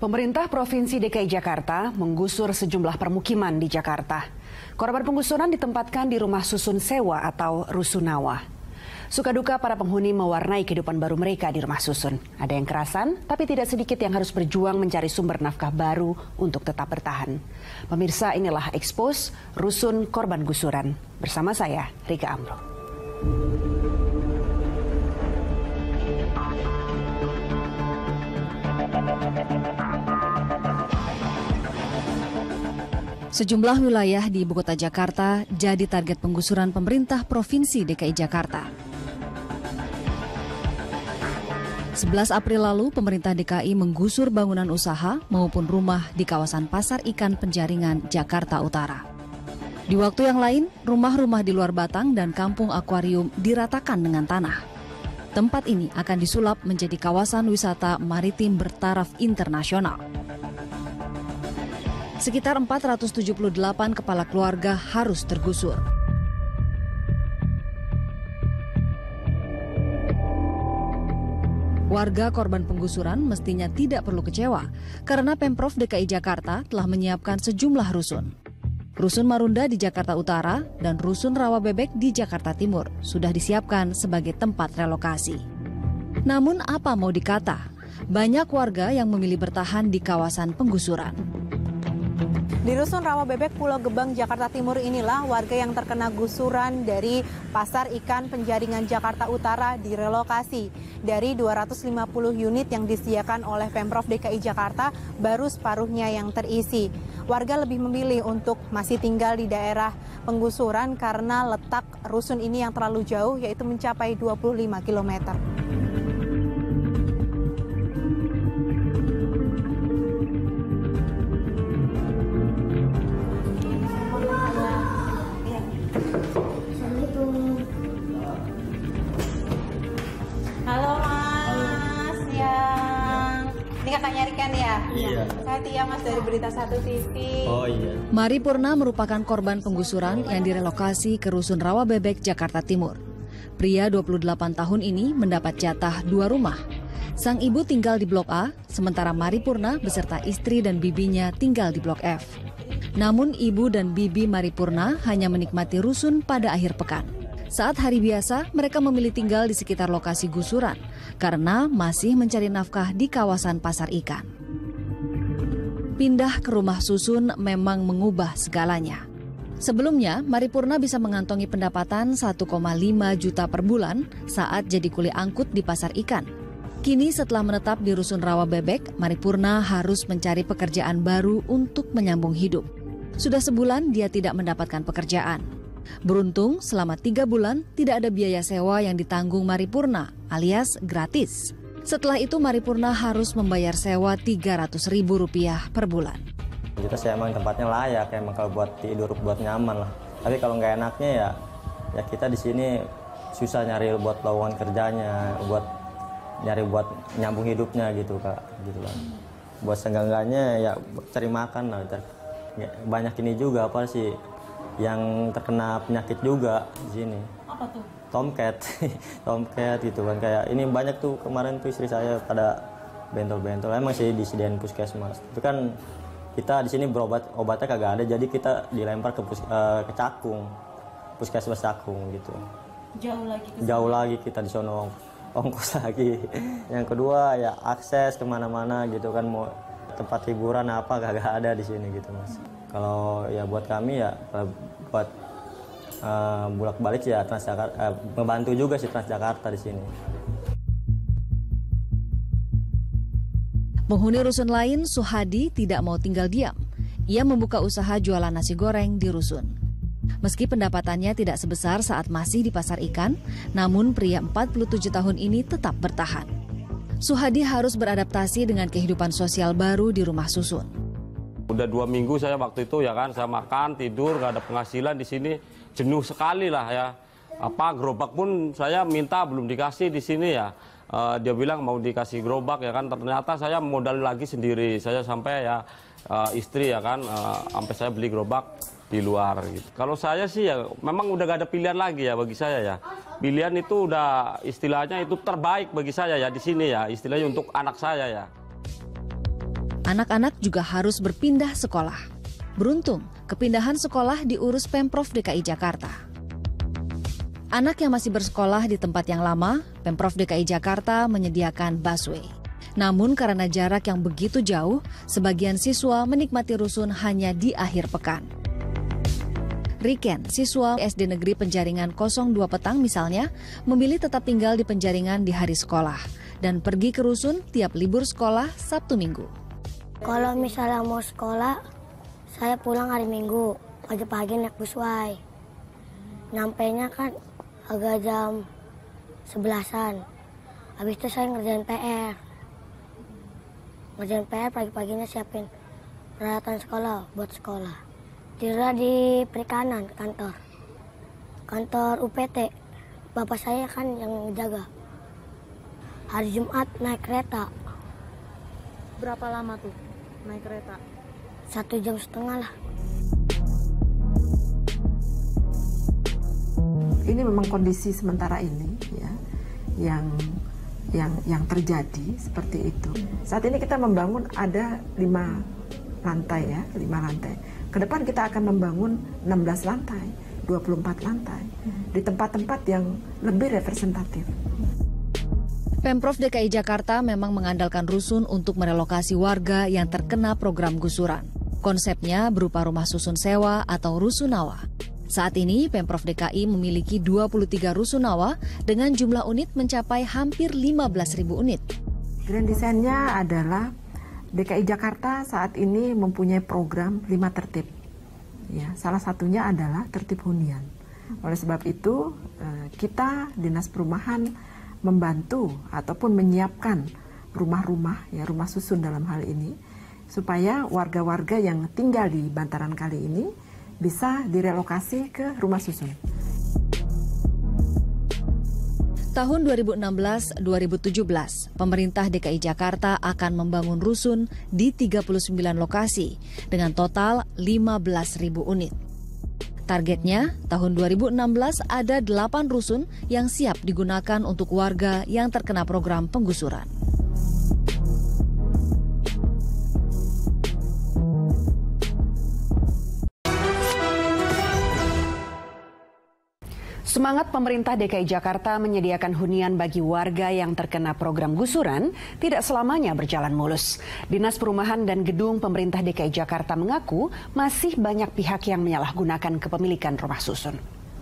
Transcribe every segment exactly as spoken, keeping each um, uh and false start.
Pemerintah Provinsi D K I Jakarta menggusur sejumlah permukiman di Jakarta. Korban penggusuran ditempatkan di rumah susun sewa atau rusunawa. Suka duka para penghuni mewarnai kehidupan baru mereka di rumah susun. Ada yang kerasan, tapi tidak sedikit yang harus berjuang mencari sumber nafkah baru untuk tetap bertahan. Pemirsa, inilah Expose Rusun Korban Gusuran. Bersama saya, Rika Amro. Sejumlah wilayah di Ibu Kota Jakarta jadi target penggusuran pemerintah Provinsi D K I Jakarta. sebelas April lalu, pemerintah D K I menggusur bangunan usaha maupun rumah di kawasan Pasar Ikan Penjaringan, Jakarta Utara. Di waktu yang lain, rumah-rumah di luar Batang dan Kampung Akuarium diratakan dengan tanah. Tempat ini akan disulap menjadi kawasan wisata maritim bertaraf internasional. Sekitar empat ratus tujuh puluh delapan kepala keluarga harus tergusur. Warga korban penggusuran mestinya tidak perlu kecewa karena Pemprov D K I Jakarta telah menyiapkan sejumlah rusun. Rusun Marunda di Jakarta Utara dan Rusun Rawabebek di Jakarta Timur sudah disiapkan sebagai tempat relokasi. Namun apa mau dikata, banyak warga yang memilih bertahan di kawasan penggusuran. Di Rusun Rawabebek, Pulau Gebang, Jakarta Timur inilah warga yang terkena gusuran dari Pasar Ikan Penjaringan Jakarta Utara direlokasi. Dari dua ratus lima puluh unit yang disediakan oleh Pemprov D K I Jakarta, baru separuhnya yang terisi. Warga lebih memilih untuk masih tinggal di daerah penggusuran karena letak rusun ini yang terlalu jauh, yaitu mencapai dua puluh lima kilometer. Halo Mas, yang ini kakaknya Rikan ya? Iya. Saya Tia Mas dari Berita Satu T V. Oh iya. Mari Purna merupakan korban penggusuran yang direlokasi ke Rusun Rawabebek, Jakarta Timur. Pria dua puluh delapan tahun ini mendapat jatah dua rumah. Sang ibu tinggal di Blok A, sementara Mari Purna beserta istri dan bibinya tinggal di Blok F. Namun ibu dan bibi Mari Purna hanya menikmati rusun pada akhir pekan. Saat hari biasa, mereka memilih tinggal di sekitar lokasi gusuran karena masih mencari nafkah di kawasan Pasar Ikan. Pindah ke rumah susun memang mengubah segalanya. Sebelumnya, Mari Purna bisa mengantongi pendapatan satu koma lima juta per bulan saat jadi kuli angkut di Pasar Ikan. Kini setelah menetap di Rusun Rawabebek, Mari Purna harus mencari pekerjaan baru untuk menyambung hidup. Sudah sebulan dia tidak mendapatkan pekerjaan. Beruntung selama tiga bulan tidak ada biaya sewa yang ditanggung Mari Purna alias gratis. Setelah itu Mari Purna harus membayar sewa tiga ratus ribu rupiah per bulan. Kita sih emang tempatnya layak, emang kalau buat tidur, buat nyaman lah. Tapi kalau nggak enaknya ya, ya kita di sini susah nyari buat lowongan kerjanya, buat nyari buat nyambung hidupnya gitu kak, gitu kan. Buat seenggak-enggaknya ya cari makan lah. Banyak ini juga apa sih yang terkena penyakit juga di sini. Apa tuh? Tomcat, tomcat gitu kan. Kayak ini banyak tuh kemarin tuh istri saya pada bentol-bentol. Emang sih disediain puskesmas. Tapi kan kita di sini berobat, obatnya kagak ada. Jadi kita dilempar ke, pus, uh, ke Cakung, puskesmas Cakung gitu. Jauh lagi. Kesana. Jauh lagi kita di sono, ongkos lagi. Yang kedua ya akses kemana-mana gitu kan, mau tempat hiburan apa kagak ada di sini gitu mas. Kalau ya buat kami ya buat uh, bolak-balik ya Transjakarta, uh, membantu juga sih Transjakarta di sini. Penghuni rusun lain, Suhadi, tidak mau tinggal diam. Ia membuka usaha jualan nasi goreng di rusun. Meski pendapatannya tidak sebesar saat masih di Pasar Ikan, namun pria empat puluh tujuh tahun ini tetap bertahan. Suhadi harus beradaptasi dengan kehidupan sosial baru di rumah susun. Udah dua minggu saya waktu itu ya kan, saya makan, tidur, gak ada penghasilan di sini, jenuh sekali lah ya. Apa gerobak pun saya minta belum dikasih di sini ya. Uh, dia bilang mau dikasih gerobak ya kan, ternyata saya modal lagi sendiri. Saya sampai ya uh, istri ya kan, uh, sampai saya beli gerobak di luar gitu. Kalau saya sih ya memang udah gak ada pilihan lagi ya bagi saya ya. Pilihan itu udah istilahnya itu terbaik bagi saya ya di sini ya, istilahnya untuk anak saya ya. Anak-anak juga harus berpindah sekolah. Beruntung, kepindahan sekolah diurus Pemprov D K I Jakarta. Anak yang masih bersekolah di tempat yang lama, Pemprov D K I Jakarta menyediakan busway. Namun karena jarak yang begitu jauh, sebagian siswa menikmati rusun hanya di akhir pekan. Riken, siswa S D Negeri Penjaringan nol dua Petang misalnya, memilih tetap tinggal di Penjaringan di hari sekolah dan pergi ke rusun tiap libur sekolah Sabtu Minggu. Kalau misalnya mau sekolah, saya pulang hari Minggu, pagi-pagi naik busway. Nyampainya kan agak jam sebelasan. Habis itu saya ngerjain P R. Ngerjain P R pagi-paginya siapin peralatan sekolah buat sekolah. Tidur di perikanan kantor. Kantor U P T. Bapak saya kan yang jaga. Hari Jumat naik kereta. Berapa lama tuh naik kereta? Satu jam setengah lah. Ini memang kondisi sementara ini ya, yang yang yang terjadi seperti itu. Saat ini kita membangun ada lima lantai ya, lima lantai. Ke depan kita akan membangun enam belas lantai, dua puluh empat lantai di tempat-tempat yang lebih representatif. Pemprov D K I Jakarta memang mengandalkan rusun untuk merelokasi warga yang terkena program gusuran. Konsepnya berupa rumah susun sewa atau rusunawa. Saat ini Pemprov D K I memiliki dua puluh tiga rusunawa dengan jumlah unit mencapai hampir lima belas ribu unit. Grand desainnya adalah D K I Jakarta saat ini mempunyai program lima tertib. Ya, salah satunya adalah tertib hunian. Oleh sebab itu, kita Dinas Perumahan membantu ataupun menyiapkan rumah-rumah, ya rumah susun dalam hal ini, supaya warga-warga yang tinggal di bantaran kali ini bisa direlokasi ke rumah susun. Tahun dua ribu enam belas dua ribu tujuh belas, pemerintah D K I Jakarta akan membangun rusun di tiga puluh sembilan lokasi dengan total lima belas ribu unit. Targetnya, tahun dua ribu enam belas ada delapan rusun yang siap digunakan untuk warga yang terkena program penggusuran. Semangat pemerintah D K I Jakarta menyediakan hunian bagi warga yang terkena program gusuran tidak selamanya berjalan mulus. Dinas Perumahan dan Gedung Pemerintah D K I Jakarta mengaku masih banyak pihak yang menyalahgunakan kepemilikan rumah susun.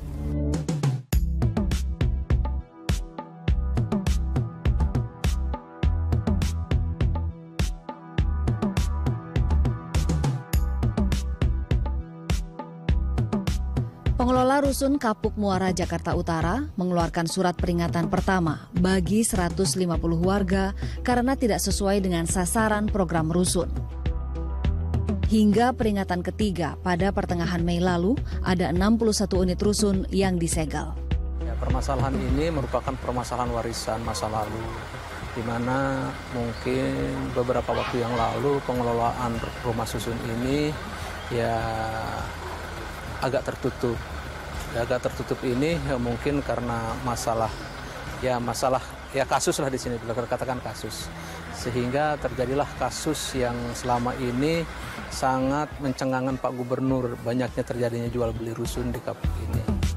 Pengelola Rusun Kapuk Muara Jakarta Utara mengeluarkan surat peringatan pertama bagi seratus lima puluh warga karena tidak sesuai dengan sasaran program rusun. Hingga peringatan ketiga pada pertengahan Mei lalu, ada enam puluh satu unit rusun yang disegel. Ya, permasalahan ini merupakan permasalahan warisan masa lalu, di mana mungkin beberapa waktu yang lalu pengelolaan rumah susun ini ya agak tertutup. Ya, agak tertutup ini ya mungkin karena masalah ya masalah ya kasus lah di sini, bila katakan kasus. Sehingga terjadilah kasus yang selama ini sangat mencengangkan Pak Gubernur, banyaknya terjadinya jual beli rusun di Kapuk ini.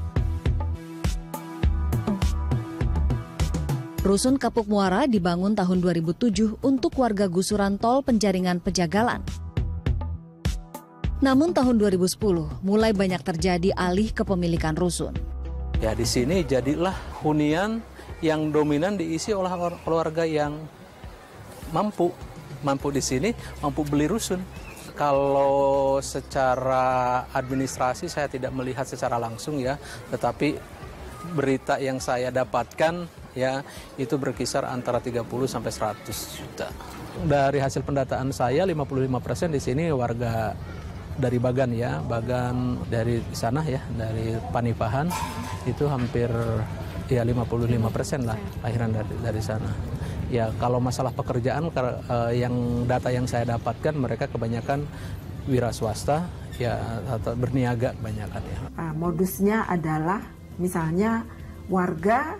Rusun Kapuk Muara dibangun tahun dua ribu tujuh untuk warga gusuran tol Penjaringan Pejagalan. Namun tahun dua ribu sepuluh mulai banyak terjadi alih kepemilikan rusun. Ya di sini jadilah hunian yang dominan diisi oleh keluarga yang mampu, mampu di sini, mampu beli rusun. Kalau secara administrasi saya tidak melihat secara langsung ya, tetapi berita yang saya dapatkan ya itu berkisar antara tiga puluh sampai seratus juta. Dari hasil pendataan saya lima puluh lima persen di sini warga dari Bagan ya, Bagan dari sana ya, dari Panipahan itu hampir ya lima puluh lima persen lah lahiran dari dari sana. Ya kalau masalah pekerjaan yang data yang saya dapatkan mereka kebanyakan wira swasta ya atau berniaga kebanyakan ya. Nah, modusnya adalah misalnya warga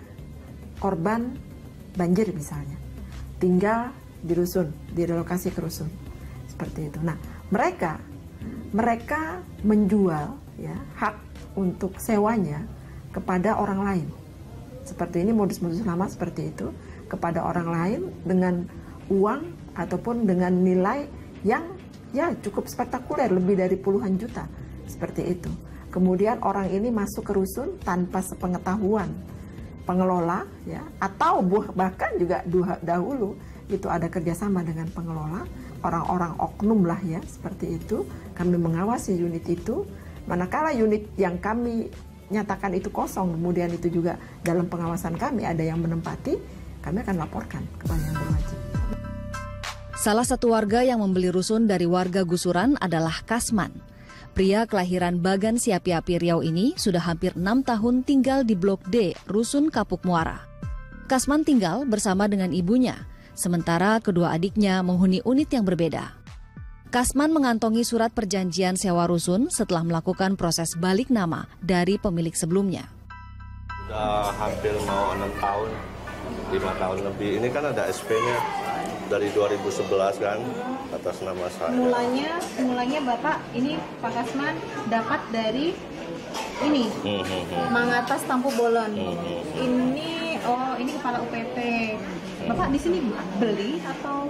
korban banjir misalnya tinggal di rusun, direlokasi ke rusun. seperti itu. Nah, mereka mereka menjual ya hak untuk sewanya kepada orang lain. Seperti ini modus-modus lama seperti itu, kepada orang lain dengan uang ataupun dengan nilai yang ya cukup spektakuler, lebih dari puluhan juta seperti itu. Kemudian orang ini masuk ke rusun tanpa sepengetahuan pengelola ya, atau bahkan juga dahulu itu ada kerjasama dengan pengelola, orang-orang oknum lah ya seperti itu. Kami mengawasi unit itu, manakala unit yang kami nyatakan itu kosong, kemudian itu juga dalam pengawasan kami ada yang menempati, kami akan laporkan kepada yang berwajib. Salah satu warga yang membeli rusun dari warga gusuran adalah Kasman. Pria kelahiran Bagan Siapi-Api Riau ini sudah hampir enam tahun tinggal di Blok D, Rusun Kapuk Muara. Kasman tinggal bersama dengan ibunya, sementara kedua adiknya menghuni unit yang berbeda. Kasman mengantongi surat perjanjian sewa rusun setelah melakukan proses balik nama dari pemilik sebelumnya. Sudah hampir mau enam tahun, lima tahun lebih. Ini kan ada S P-nya dari dua ribu sebelas kan, atas nama saya. Mulanya, mulanya Bapak ini Pak Kasman dapat dari ini, mm-hmm. Mangatas Tampu Bolon. Mm-hmm. Ini, oh ini kepala U P T. Bapak di sini beli atau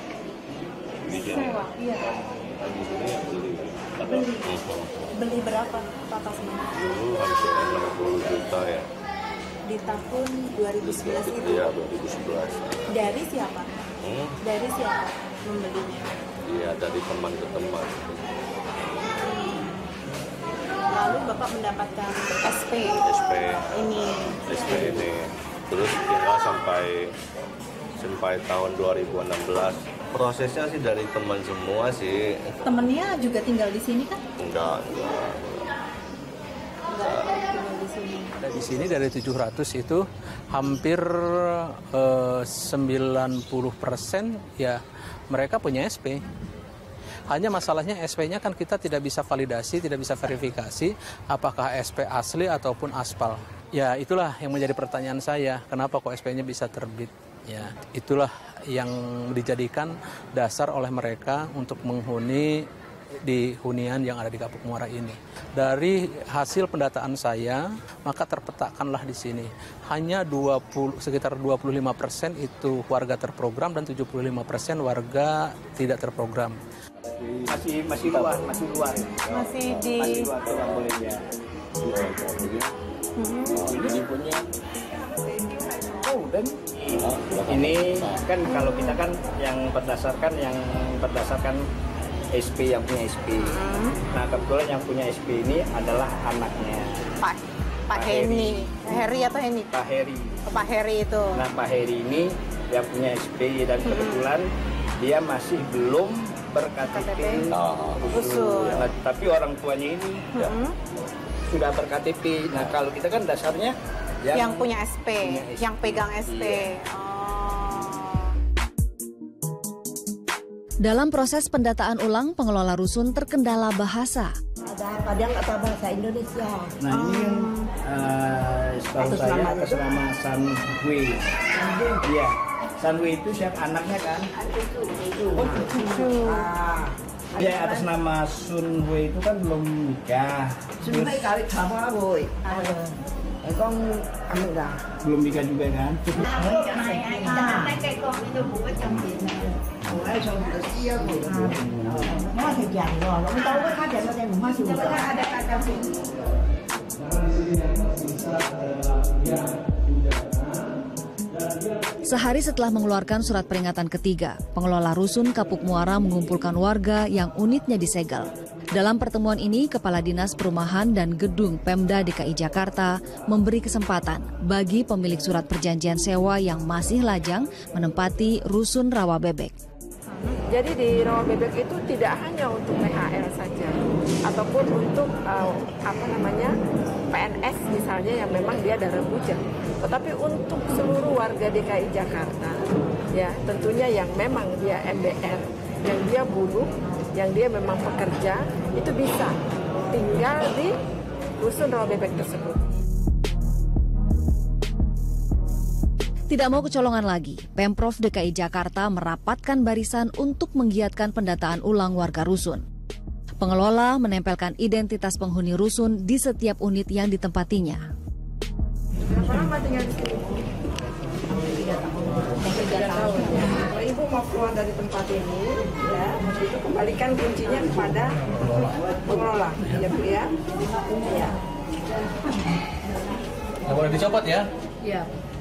sewa? Iya. Beli. Beli berapa Pak Kasman? Dulu hampir enam puluh juta ya. Di tahun dua ribu sebelas itu? Iya, dua ribu sebelas. Dari siapa? Hmm? Dari siapa membelinya? Iya, dari teman ke teman. Lalu Bapak mendapatkan S P? S P. Ini? S P ini. Terus tinggal sampai sampai tahun dua ribu enam belas. Prosesnya sih dari teman semua sih. Temennya juga tinggal di sini kan? Enggak, enggak. Enggak tinggal di sini. Di sini dari tujuh ratus itu hampir eh, sembilan puluh persen ya mereka punya S P. Hanya masalahnya S P-nya kan kita tidak bisa validasi, tidak bisa verifikasi apakah S P asli ataupun aspal. Ya itulah yang menjadi pertanyaan saya, kenapa kok S P-nya bisa terbit? Ya itulah yang dijadikan dasar oleh mereka untuk menghuni di hunian yang ada di Kapuk Muara ini. Dari hasil pendataan saya, maka terpetakanlah di sini. Hanya dua puluh, sekitar dua puluh lima persen itu warga terprogram dan tujuh puluh lima persen warga tidak terprogram. Masih masih luar, masih luar. Masih di masih luar, tidak boleh ya. Ini punya. Oh, dan ini kan kalau kita kan yang berdasarkan yang berdasarkan S P, yang punya S P. Hmm. Nah kebetulan yang punya S P ini adalah anaknya Pak Pak Heni, Heri atau Heni? Pak Heri. Oh, Pak Heri itu. Nah Pak Heri ini yang punya S P dan kebetulan hmm. dia masih belum ber-K T P usul. Nah, tapi orang tuanya ini hmm. ya, sudah ber-K T P. Nah kalau kita kan dasarnya yang, yang punya S P, punya S P. Yang pegang S P. Iya. Oh. Dalam proses pendataan ulang, pengelola rusun terkendala bahasa. Ada Padang atau bahasa Indonesia. Nah oh. ini uh, setahu saya atas nama Sanwe. Iya, Sanwe itu siapa anaknya kan? Oh cucu. Ah. Ya atas nama Sunwe itu kan belum nikah. Sunwe kali sama boy. Con ăn gà. Belum nikah juga kan? Sehari setelah mengeluarkan surat peringatan ketiga, pengelola rusun Kapuk Muara mengumpulkan warga yang unitnya disegel. Dalam pertemuan ini, Kepala Dinas Perumahan dan Gedung Pemda D K I Jakarta memberi kesempatan bagi pemilik surat perjanjian sewa yang masih lajang menempati Rusun Rawa Bebek. Jadi di Rawa Bebek itu tidak hanya untuk P H L saja, ataupun untuk uh, apa namanya P N S misalnya yang memang dia darah bujang, tetapi untuk seluruh warga D K I Jakarta, ya tentunya yang memang dia M B R, yang dia buruh, yang dia memang pekerja, itu bisa tinggal di Rusun Rawa Bebek tersebut. Tidak mau kecolongan lagi, Pemprov D K I Jakarta merapatkan barisan untuk menggiatkan pendataan ulang warga rusun. Pengelola menempelkan identitas penghuni rusun di setiap unit yang ditempatinya. Berapa lama tinggal di sini? Tiga tahun. Kalau ibu mau keluar dari tempat ini, ya, itu kembalikan kuncinya kepada pengelola, ya bu ya. Ya. Nggak boleh dicopot ya? Iya.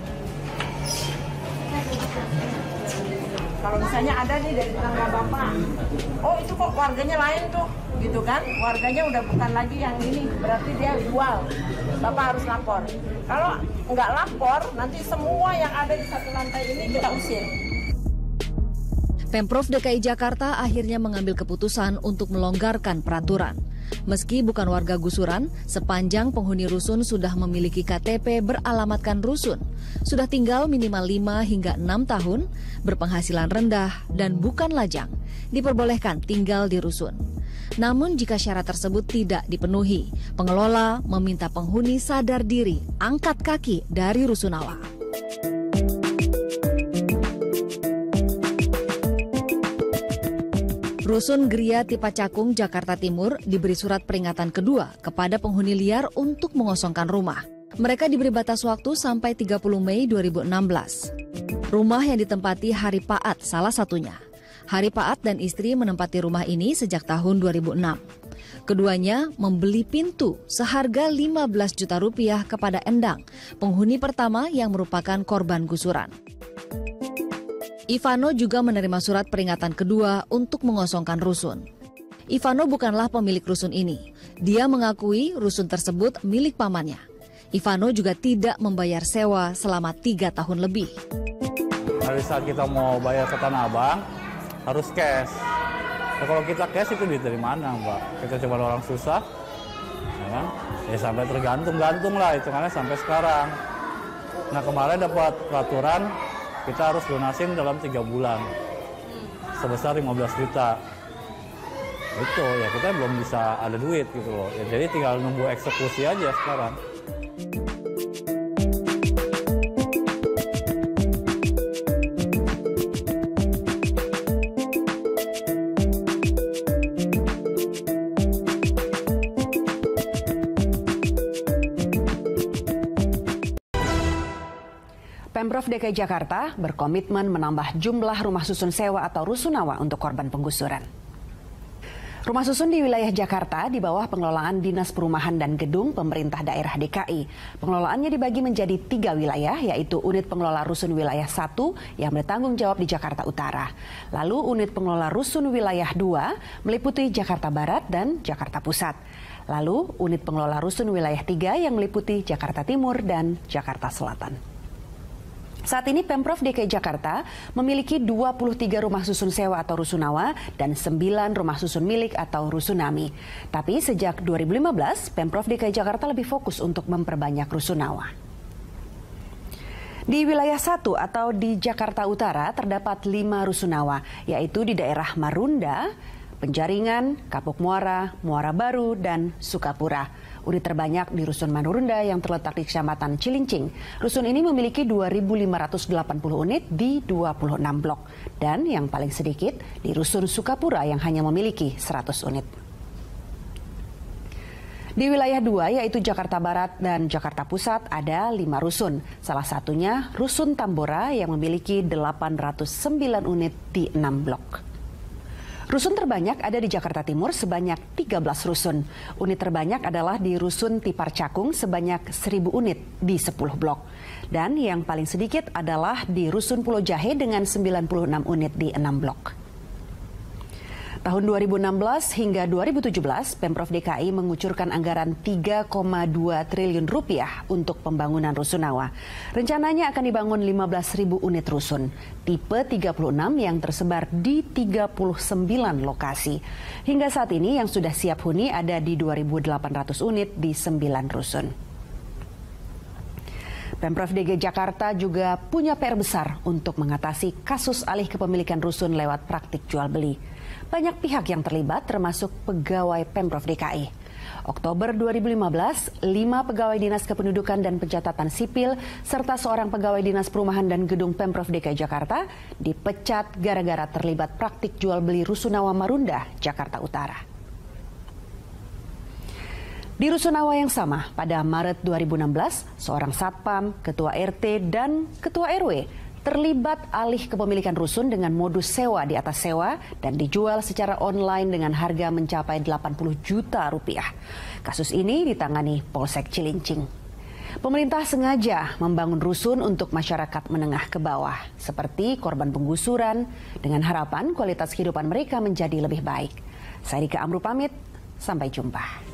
Kalau misalnya ada nih dari tetangga bapak, oh itu kok warganya lain tuh, gitu kan? Warganya udah bukan lagi yang ini, berarti dia jual. Bapak harus lapor. Kalau nggak lapor, nanti semua yang ada di satu lantai ini kita usir. Pemprov D K I Jakarta akhirnya mengambil keputusan untuk melonggarkan peraturan. Meski bukan warga gusuran, sepanjang penghuni rusun sudah memiliki K T P beralamatkan rusun, sudah tinggal minimal lima hingga enam tahun, berpenghasilan rendah, dan bukan lajang, diperbolehkan tinggal di rusun. Namun jika syarat tersebut tidak dipenuhi, pengelola meminta penghuni sadar diri, angkat kaki dari rusunawa. Rusun Gria Tipacakung, Jakarta Timur diberi surat peringatan kedua kepada penghuni liar untuk mengosongkan rumah. Mereka diberi batas waktu sampai tiga puluh Mei dua ribu enam belas. Rumah yang ditempati Hari Paat salah satunya. Hari Paat dan istri menempati rumah ini sejak tahun dua ribu enam. Keduanya membeli pintu seharga lima belas juta rupiah kepada Endang, penghuni pertama yang merupakan korban gusuran. Ivano juga menerima surat peringatan kedua untuk mengosongkan rusun. Ivano bukanlah pemilik rusun ini. Dia mengakui rusun tersebut milik pamannya. Ivano juga tidak membayar sewa selama tiga tahun lebih. Dari saat kita mau bayar ke Tanah Abang, harus cash. Nah, kalau kita cash itu duit dari mana, Mbak? Kita cuma orang susah, ya kan? Ya sampai tergantung-gantung lah, hitungannya sampai sekarang. Nah kemarin dapat peraturan, kita harus lunasin dalam tiga bulan sebesar lima belas juta. Itu ya kita belum bisa ada duit gitu loh. Ya, jadi tinggal nunggu eksekusi aja sekarang. Pemprov D K I Jakarta berkomitmen menambah jumlah rumah susun sewa atau rusunawa untuk korban penggusuran. Rumah susun di wilayah Jakarta di bawah pengelolaan Dinas Perumahan dan Gedung Pemerintah Daerah D K I. Pengelolaannya dibagi menjadi tiga wilayah, yaitu unit pengelola rusun wilayah satu yang bertanggung jawab di Jakarta Utara. Lalu unit pengelola rusun wilayah dua meliputi Jakarta Barat dan Jakarta Pusat. Lalu unit pengelola rusun wilayah tiga yang meliputi Jakarta Timur dan Jakarta Selatan. Saat ini Pemprov D K I Jakarta memiliki dua puluh tiga rumah susun sewa atau rusunawa dan sembilan rumah susun milik atau rusunami. Tapi sejak dua ribu lima belas, Pemprov D K I Jakarta lebih fokus untuk memperbanyak rusunawa. Di wilayah satu atau di Jakarta Utara terdapat lima rusunawa, yaitu di daerah Marunda, Penjaringan, Kapuk Muara, Muara Baru, dan Sukapura. Unit terbanyak di Rusun Marunda yang terletak di Kecamatan Cilincing. Rusun ini memiliki dua ribu lima ratus delapan puluh unit di dua puluh enam blok. Dan yang paling sedikit di Rusun Sukapura yang hanya memiliki seratus unit. Di wilayah dua yaitu Jakarta Barat dan Jakarta Pusat ada lima rusun. Salah satunya Rusun Tambora yang memiliki delapan ratus sembilan unit di enam blok. Rusun terbanyak ada di Jakarta Timur sebanyak tiga belas rusun. Unit terbanyak adalah di Rusun Tiparcakung sebanyak seribu unit di sepuluh blok. Dan yang paling sedikit adalah di Rusun Pulau Jahe dengan sembilan puluh enam unit di enam blok. Tahun dua ribu enam belas hingga dua ribu tujuh belas, Pemprov D K I mengucurkan anggaran tiga koma dua triliun rupiah untuk pembangunan rusunawa. Rencananya akan dibangun lima belas ribu unit rusun, tipe tiga puluh enam yang tersebar di tiga puluh sembilan lokasi. Hingga saat ini yang sudah siap huni ada di dua ribu delapan ratus unit di sembilan rusun. Pemprov D K I Jakarta juga punya P R besar untuk mengatasi kasus alih kepemilikan rusun lewat praktik jual beli. Banyak pihak yang terlibat termasuk pegawai Pemprov D K I. Oktober dua ribu lima belas, lima pegawai Dinas Kependudukan dan Pencatatan Sipil serta seorang pegawai Dinas Perumahan dan Gedung Pemprov D K I Jakarta dipecat gara-gara terlibat praktik jual beli Rusunawa Marunda, Jakarta Utara. Di Rusunawa yang sama, pada Maret dua ribu enam belas, seorang satpam, ketua R T, dan ketua R W terlibat alih kepemilikan rusun dengan modus sewa di atas sewa dan dijual secara online dengan harga mencapai delapan puluh juta rupiah. Kasus ini ditangani Polsek Cilincing. Pemerintah sengaja membangun rusun untuk masyarakat menengah ke bawah, seperti korban penggusuran, dengan harapan kualitas kehidupan mereka menjadi lebih baik. Saya Dika Amru pamit, sampai jumpa.